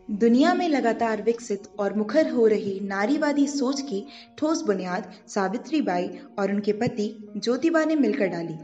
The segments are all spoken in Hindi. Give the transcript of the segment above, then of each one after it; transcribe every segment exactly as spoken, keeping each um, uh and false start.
दुनिया में लगातार विकसित और मुखर हो रही नारीवादी सोच की ठोस बुनियाद सावित्रीबाई और उनके पति ज्योतिबा ने मिलकर डाली।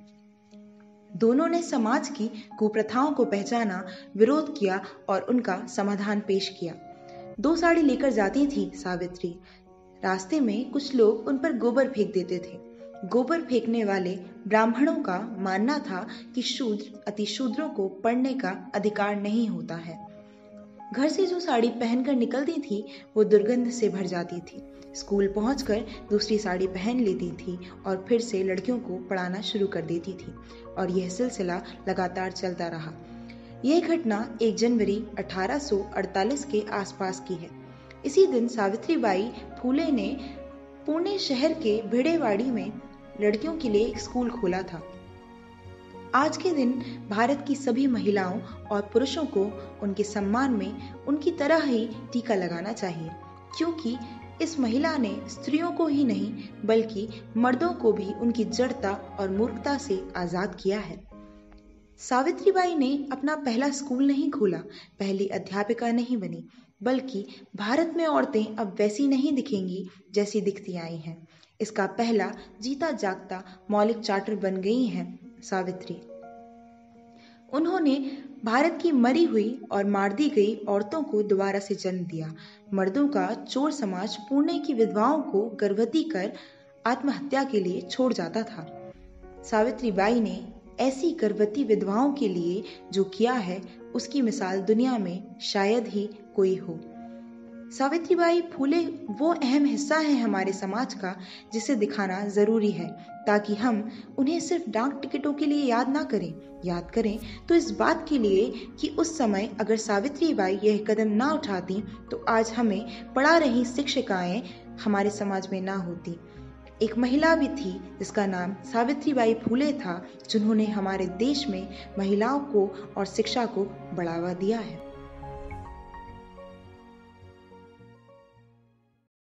दोनों ने समाज की कुप्रथाओं को पहचाना, विरोध किया और उनका समाधान पेश किया। दो साड़ी लेकर जाती थी सावित्री। रास्ते में कुछ लोग उन पर गोबर फेंक देते थे। गोबर फेंकने वाले ब्राह्मणों का मानना था कि शूद्र अतिशूद्रों को पढ़ने का अधिकार नहीं होता है। घर से जो साड़ी पहनकर निकलती थी वो दुर्गंध से भर जाती थी। स्कूल पहुंचकर दूसरी साड़ी पहन लेती थी और फिर से लड़कियों को पढ़ाना शुरू कर देती थी और यह सिलसिला लगातार चलता रहा। यह घटना एक जनवरी अठारह सौ अड़तालीस के आसपास की है। इसी दिन सावित्रीबाई फूले ने पुणे शहर के भिड़ेवाड़ी में लड़कियों के लिए एक स्कूल खोला था। आज के दिन भारत की सभी महिलाओं और पुरुषों को उनके सम्मान में उनकी तरह ही टीका लगाना चाहिए, क्योंकि इस महिला ने स्त्रियों को ही नहीं बल्कि मर्दों को भी उनकी जड़ता और मूर्खता से आजाद किया है। सावित्रीबाई ने अपना पहला स्कूल नहीं खोला, पहली अध्यापिका नहीं बनी, बल्कि भारत में औरतें अब वैसी नहीं दिखेंगी जैसी दिखती आई हैं। इसका पहला जीता जागता मौलिक चार्टर बन गई हैं सावित्री। उन्होंने भारत की मरी हुई और मार दी गई औरतों को दोबारा से जन्म दिया। मर्दों का चोर समाज पुणे की विधवाओं को गर्भवती कर आत्महत्या के लिए छोड़ जाता था। सावित्रीबाई ने ऐसी गर्भवती विधवाओं के लिए जो किया है उसकी मिसाल दुनिया में शायद ही कोई हो। सावित्रीबाई फूले वो अहम हिस्सा है हमारे समाज का जिसे दिखाना जरूरी है, ताकि हम उन्हें सिर्फ डाक टिकटों के लिए याद ना करें। याद करें तो इस बात के लिए कि उस समय अगर सावित्रीबाई यह कदम ना उठाती तो आज हमें पढ़ा रही शिक्षिकाएं हमारे समाज में ना होती। एक महिला भी थी जिसका नाम सावित्रीबाई फूले था, जिन्होंने हमारे देश में महिलाओं को और शिक्षा को बढ़ावा दिया है।